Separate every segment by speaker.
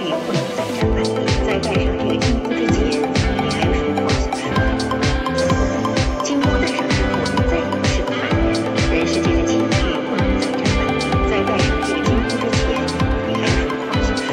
Speaker 1: 不能再沾满，在戴上这个金箍之前，你还有什么话想说？金箍戴上之后，再也不是个凡人，人世间的情绪不能再沾满，在戴上这个金箍之前，你还有什么话想说？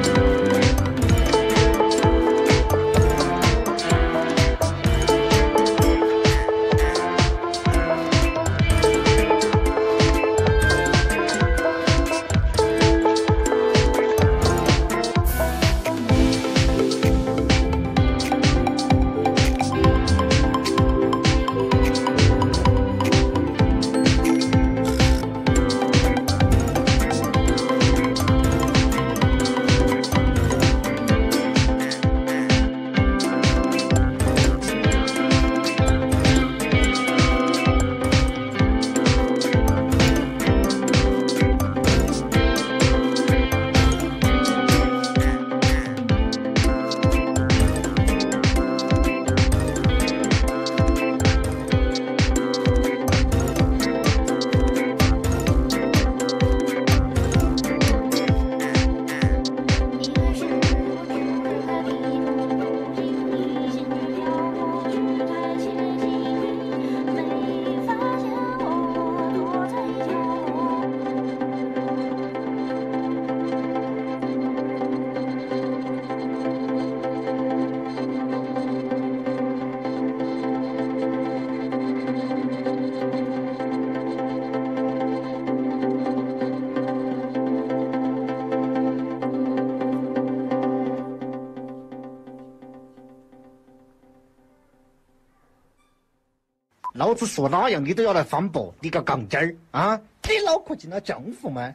Speaker 2: 老子说哪样你都要来反驳，你个杠精儿啊！你脑壳进了浆糊吗？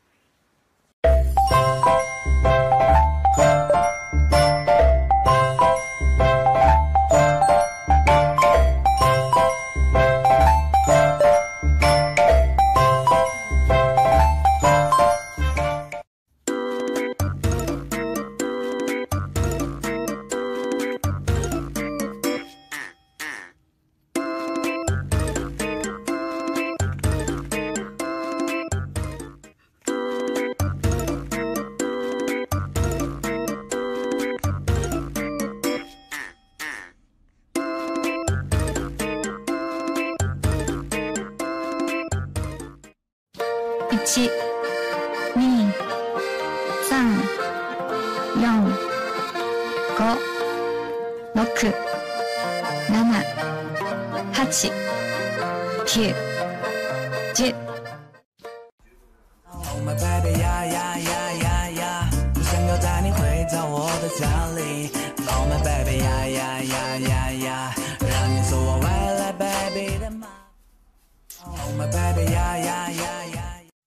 Speaker 3: 1、2、3、4、5、6、7、8、9、10。
Speaker 4: Oh my baby 呀呀呀呀呀，我想要带你回到我的家里。Oh my baby 呀呀呀呀呀，让你做我未来 baby 的妈。Oh my baby 呀呀呀呀。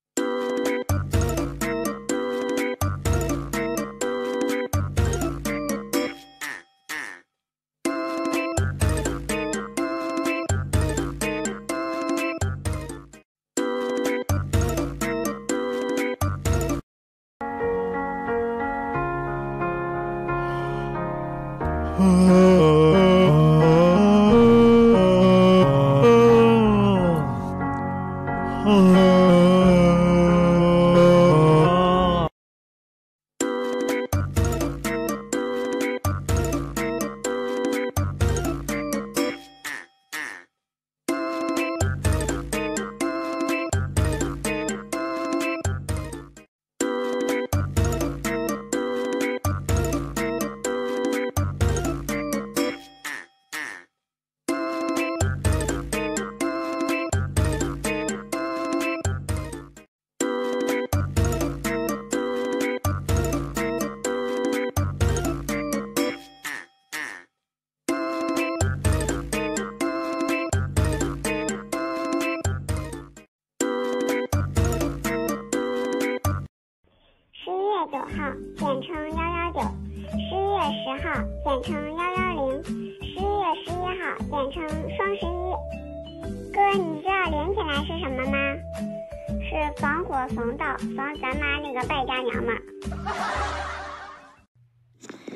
Speaker 5: 9号，简称119；11月10号，简称110；11月11号，简称双11。哥，你知道连起来是什么吗？是防火防盗防咱妈那个败家娘们儿。
Speaker 3: 可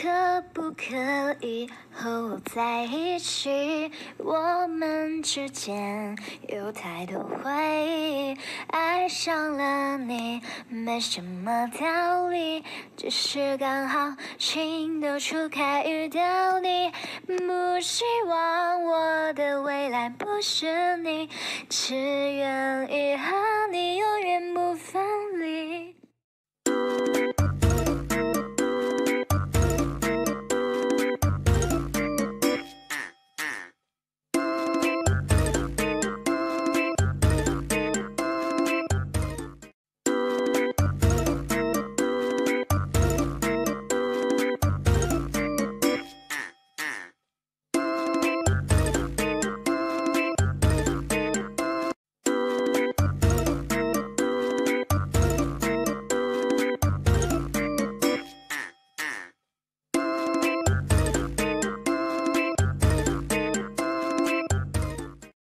Speaker 3: 可不可以和我在一起？我们之间有太多回忆，爱上了你没什么道理，只是刚好情窦初开遇到你。不希望我的未来不是你，只愿意和你永远不分